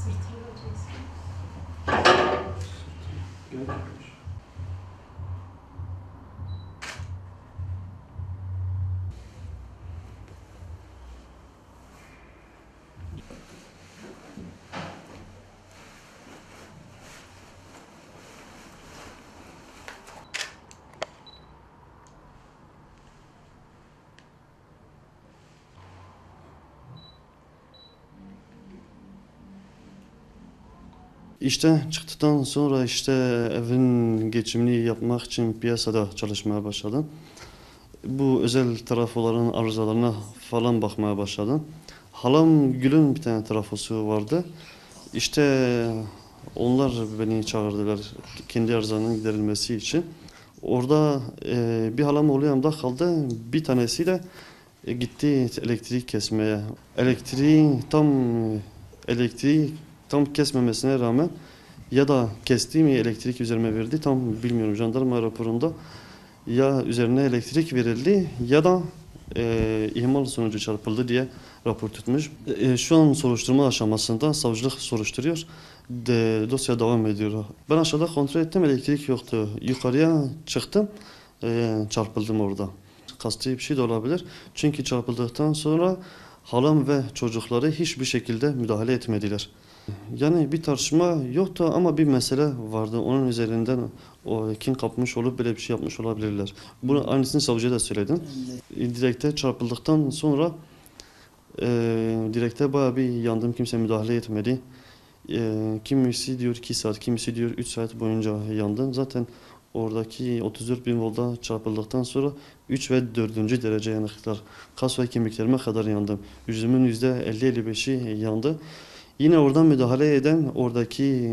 İşte çıktıktan sonra evin geçimini yapmak için piyasada çalışmaya başladım. Bu özel trafoların arızalarına falan bakmaya başladım. Halam Gül'ün bir tane trafosu vardı. İşte onlar beni çağırdılar kendi arızanın giderilmesi için. Orada bir halam oğlu yanımda kaldı. Bir tanesiyle gitti elektrik kesmeye. Elektriği tam kesmemesine rağmen ya da kesti mi elektrik üzerime verdi tam bilmiyorum, jandarma raporunda ya üzerine elektrik verildi ya da ihmal sonucu çarpıldı diye rapor tutmuş. Şu an soruşturma aşamasında savcılık soruşturuyor. Dosya devam ediyor. Ben aşağıda kontrol ettim, elektrik yoktu. Yukarıya çıktım, çarpıldım orada. Kasti bir şey de olabilir. Çünkü çarpıldıktan sonra halam ve çocukları hiçbir şekilde müdahale etmediler. Yani bir tartışma yoktu ama bir mesele vardı. Onun üzerinden kim kapmış olup böyle bir şey yapmış olabilirler. Bunu aynısını savcıya da söyledim. Direkte çarpıldıktan sonra direkte bayağı bir yandım. Kimse müdahale etmedi. Kimisi diyor 2 saat, kimisi diyor 3 saat boyunca yandım. Zaten oradaki 34 bin volta çarpıldıktan sonra 3 ve 4. derece yanıklar. Kas ve kemiklerime kadar yandım. Yüzümün %50-55'i yandı. Yine oradan müdahale eden oradaki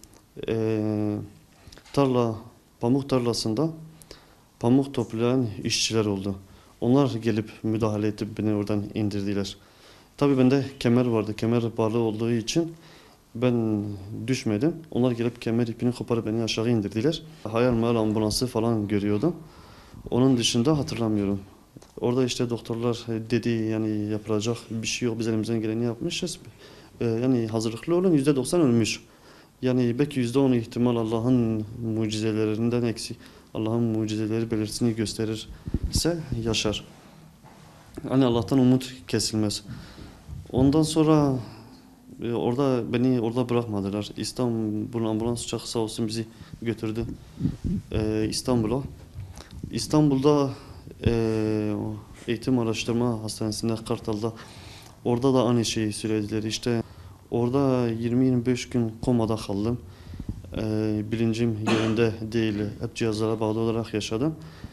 pamuk tarlasında pamuk toplayan işçiler oldu. Onlar gelip müdahale edip beni oradan indirdiler. Tabii bende kemer vardı. Kemer bağlı olduğu için ben düşmedim. Onlar gelip kemer ipini koparıp beni aşağı indirdiler. Hayal meyal ambulansı falan görüyordum. Onun dışında hatırlamıyorum. Orada doktorlar dedi yani yapılacak bir şey yok. Biz elimizden geleni yapmışız. Yani hazırlıklı olun, %90 ölmüş. Yani belki %10 ihtimal Allah'ın mucizelerinden eksi. Allah'ın mucizeleri belirsini gösterirse yaşar. Hani Allah'tan umut kesilmez. Ondan sonra beni orada bırakmadılar. İstanbul ambulans uçağı sağ olsun bizi götürdü İstanbul'a. İstanbul'da Eğitim Araştırma Hastanesi'nde Kartal'da orada da aynı şeyi söylediler. Orada 20-25 gün komada kaldım. Bilincim yerinde değil. Hep cihazlara bağlı olarak yaşadım.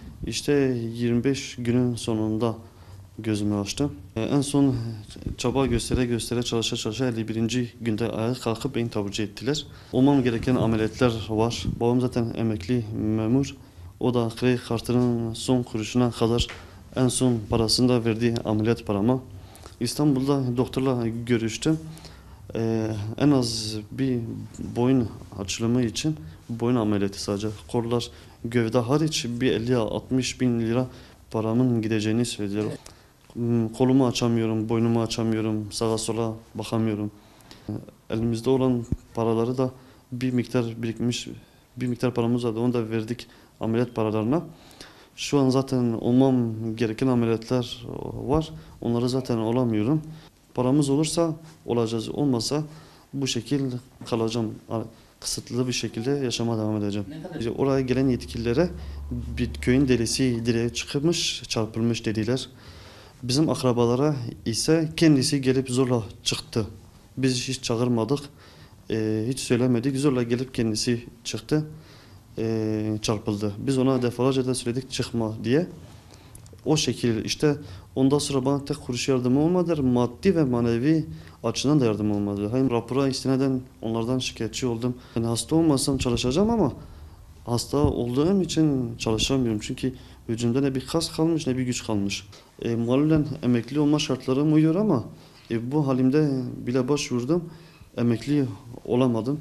25 günün sonunda gözümü açtım. En son çaba göstere çalışa 51. günde ayağa kalkıp beni taburcu ettiler. Olmam gereken ameliyatlar var. Babam zaten emekli memur. O da kredi kartının son kuruşuna kadar en son parasını da verdi ameliyat parama. İstanbul'da doktorla görüştüm. En az bir boyun açılımı için boyun ameliyatı sadece. Kollar, gövde hariç bir 50-60 bin lira paramın gideceğini söylediler. Kolumu açamıyorum, boynumu açamıyorum, sağa sola bakamıyorum. Elimizde olan paraları da bir miktar birikmiş, bir miktar paramız vardı. Onu da verdik ameliyat paralarına. Şu an zaten olmam gereken ameliyatlar var. Onları zaten olamıyorum. Paramız olursa olacağız, olmasa bu şekilde kalacağım. Kısıtlı bir şekilde yaşama devam edeceğim. Oraya gelen yetkililere bir köyün delisi direğe çıkmış, çarpılmış dediler. Bizim akrabalara ise kendisi gelip zorla çıktı. Biz hiç çağırmadık, hiç söylemedik. Zorla gelip kendisi çıktı, çarpıldı. Biz ona defalarca da söyledik çıkma diye. O şekilde ondan sonra bana tek kuruş yardımı olmadı. Maddi ve manevi açıdan da yardım olmadı. Hem rapora istinaden onlardan şikayetçi oldum. Yani hasta olmasam çalışacağım ama hasta olduğum için çalışamıyorum. Çünkü vücudumda ne bir kas kalmış ne bir güç kalmış. Malulen emekli olma şartlarım uyuyor ama bu halimde bile başvurdum. Emekli olamadım.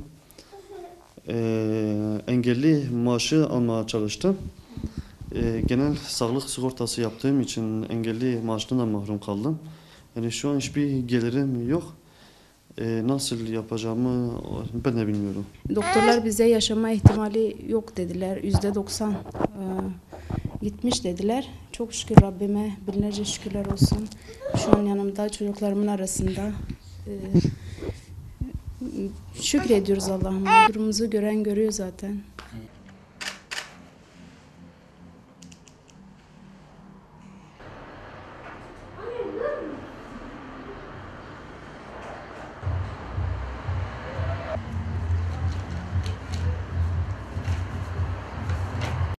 Engelli maaşı almaya çalıştım. Genel sağlık sigortası yaptığım için engelli maaşından da mahrum kaldım. Yani şu an hiçbir gelirim yok. Nasıl yapacağımı ben de bilmiyorum. Doktorlar bize yaşama ihtimali yok dediler. %90 gitmiş dediler. Çok şükür Rabbime binlerce şükürler olsun. Şu an yanımda çocuklarımın arasında. Şükrediyoruz Allah'ıma. Durumumuzu gören görüyor zaten.